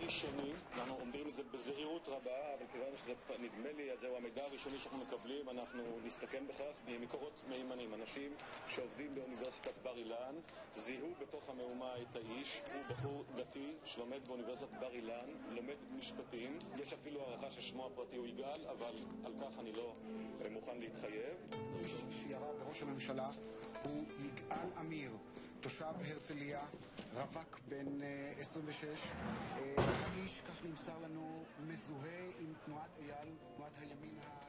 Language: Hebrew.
ראשוני, אנחנו עומדים לזה בזהירות רבה, אבל כיוון שזה נדמה לי, אז זהו המידע הראשוני שאנחנו מקבלים, אנחנו נסתכן בכך ממקורות מהימנים. אנשים שעובדים באוניברסיטת בר אילן זיהו בתוך המהומה את האיש. הוא בחור דתי שלומד באוניברסיטת בר אילן, לומד משפטים. יש אפילו הערכה ששמו הפרטי הוא יגאל, אבל על כך אני לא מוכן להתחייב. מי שירה בראש הממשלה הוא יגאל עמיר, תושב הרצליה, רווק בן 26. האיש, כך נמסר לנו, מזוהה עם תנועת אייל, תנועת הימין